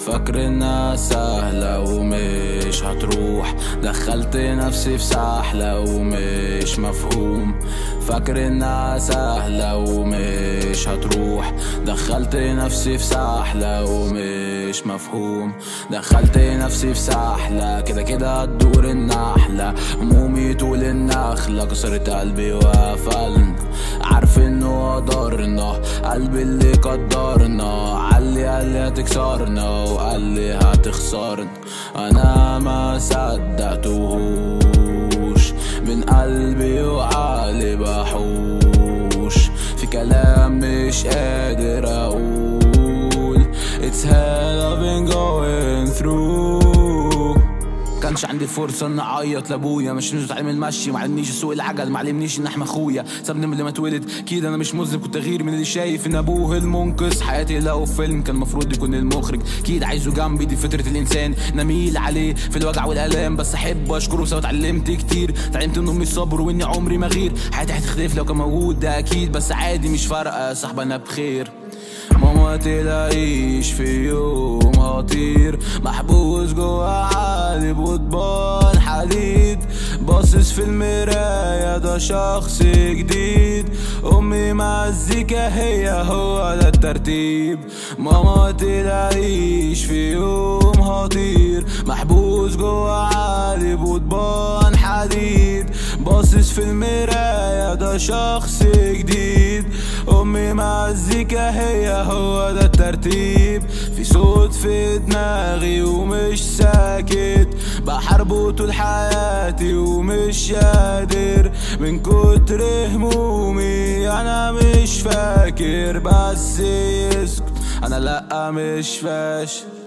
فاكر انها سهلة ومش هتروح، دخلت نفسي في سحلة ومش مفهوم. فاكر انها سهلة ومش هتروح، دخلت نفسي في سحلة ومش مفهوم. دخلت نفسي في سحلة كده كده هتدور النحلة، همومي طول النخلة كسرت قلبي وقفلنا. عارف انه قدرنا، قلبي اللي قدرنا، قالي هتكسرنا وقالي هتخسرنا. انا ما صدقتهوش، من قلبي وعقلي بحوش، في كلام مش قادر اقول. It's hell I've been going through. كانش عندي فرصة ان اعيط لابويا، مش متعلم المشي، معلمنيش سوق العجل، معلمنيش ان احمي اخويا، سابني من اللي ما اتولد. كده انا مش مذنب، كنت غير من اللي شايف ان ابوه المنقذ. حياتي لو فيلم كان المفروض يكون المخرج، اكيد عايزه جنبي، دي فطرة الانسان نميل عليه في الوجع والالام. بس احب اشكره سوا، اتعلمت كتير، اتعلمت ان امي الصبر واني عمري ما غير. حياتي هتختلف لو كان موجود ده اكيد، بس عادي مش فارقة يا صاحبي انا بخير. ماما تلاقيش في يوم هطير، محبوس جوا عقلي بقضبان حديد، باصص في المراية ده شخص جديد. امي مزيكا هي هو ده الترتيب. ماما تلاقيش في يوم هطير، محبوس جوا عقلي بقضبان حديد، باصص في المراية ده شخص جديد. امي مزيكا هي هو ده الترتيب. في صوت في دماغي ومش ساكت، بحاربه طول حياتي ومش قادر، من كتر همومي انا مش فاكر. بس يسكت انا لأ مش فاشل.